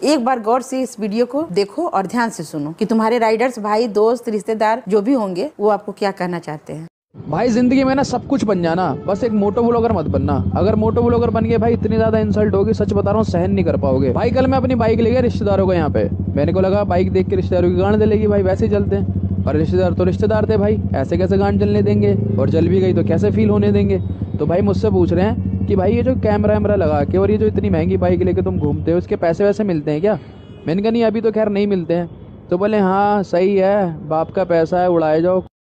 एक बार गौर से इस वीडियो को देखो और ध्यान से सुनो कि तुम्हारे राइडर्स भाई दोस्त रिश्तेदार जो भी होंगे वो आपको क्या कहना चाहते हैं। भाई जिंदगी में ना सब कुछ बन जाना, बस एक मोटो ब्लॉगर मत बनना। अगर मोटो ब्लॉगर बन गए भाई इतनी ज्यादा इंसल्ट होगी, सच बता रहा हूँ, सहन नहीं कर पाओगे। भाई कल मैं अपनी बाइक ले गया रिश्तेदारों को यहाँ पे, मैंने को लगा बाइक देख के रिश्तेदारों की गांड जलेगी, भाई वैसे ही चलते हैं। और रिश्तेदार तो रिश्तेदार थे भाई, ऐसे कैसे गांड जलने देंगे, और जल भी गई तो कैसे फील होने देंगे। तो भाई मुझसे पूछ रहे हैं कि भाई ये जो कैमरा वैमरा लगा के और ये जो इतनी महंगी बाइक लेके तुम घूमते हो, इसके पैसे वैसे मिलते हैं क्या? मैंने कहा नहीं अभी तो खैर नहीं मिलते हैं। तो बोले हाँ सही है, बाप का पैसा है, उड़ाए जाओ।